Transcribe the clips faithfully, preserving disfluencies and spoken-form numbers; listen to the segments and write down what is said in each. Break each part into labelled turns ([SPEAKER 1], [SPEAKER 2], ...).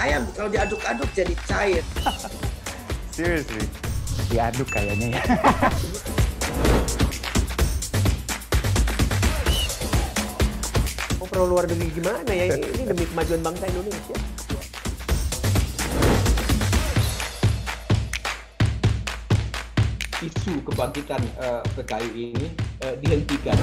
[SPEAKER 1] ayam kalau diaduk-aduk jadi cair.
[SPEAKER 2] Seriously? Diaduk kayaknya ya.
[SPEAKER 3] Oh, pro luar negeri gimana ya? Ini demi kemajuan bangsa Indonesia.
[SPEAKER 4] Isu kebangkitan uh, P K I ini uh, dihentikan.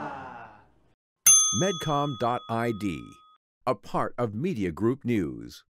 [SPEAKER 5] Medcom dot I D, a part of Media Group News.